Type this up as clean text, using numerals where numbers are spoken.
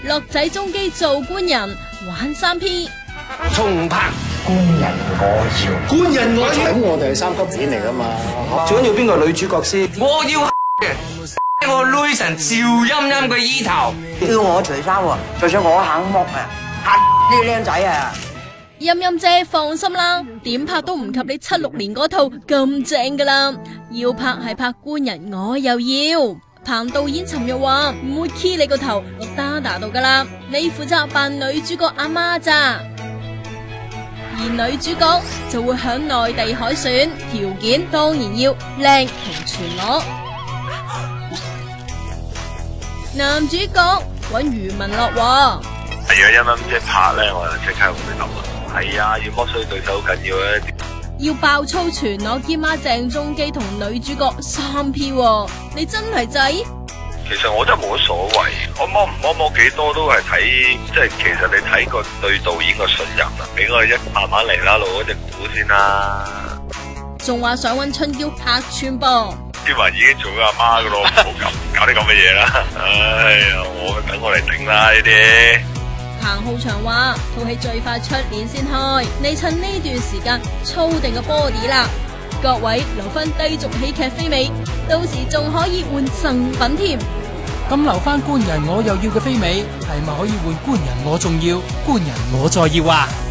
樂仔中基做官人，玩3P。 重拍官人我要， 官人我要。 咁我哋係3級片嚟噶嘛？ 最緊要邊個女主角先？ 我要嘅，我女神趙陰陰嘅衣頭， 叫我除衫喎，就算我肯剝啊，嚇呢個僆仔啊！ 陰陰姐放心啦，點拍都唔及你76年嗰套咁正噶啦。要拍係拍官人我又要。彭導演尋日話唔會 key 你個頭落Dada度噶啦，你負責扮女主角阿媽咋，而女主角就會響內地海選，條件當然要靚同全裸。男主角揾余文樂喎， 如果陰陰姐拍咧，我就即刻會諗啦。係啊，要剝衰對手好緊要啊！ 要爆粗全裸兼媽鄭中基同女主角3P 喎，你真係制？ 其實我真係冇乜所謂，我摸幾多都係睇，即係其實你睇個對導演個信任啊，俾我慢慢嚟啦，攞隻股先啦。 仲話想揾春嬌客串噃， 啲話已經做咗阿媽噶咯，唔好搞啲咁嘅嘢啦。哎呀，等我嚟頂啦呢啲。 彭浩翔話套戲最快出年先開，你趁呢段時間操定個 body 啦，各位留翻低俗喜劇飛尾，到時仲可以換贈品添。 咁留翻官人我又要嘅飛尾，係咪可以換官人我仲要，官人我再要啊？